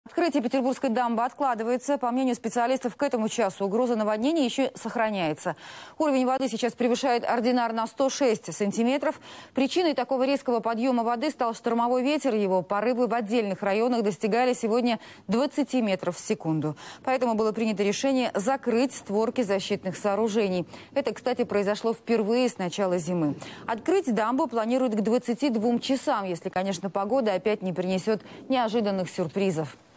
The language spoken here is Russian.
Открытие Петербургской дамбы откладывается. По мнению специалистов, к этому часу угроза наводнения еще сохраняется. Уровень воды сейчас превышает ординарно 106 сантиметров. Причиной такого резкого подъема воды стал штормовой ветер. Его порывы в отдельных районах достигали сегодня 20 метров в секунду. Поэтому было принято решение закрыть створки защитных сооружений. Это, кстати, произошло впервые с начала зимы. Открыть дамбу планируют к 22 часам, если, конечно, погода опять не принесет неожиданных сюрпризов.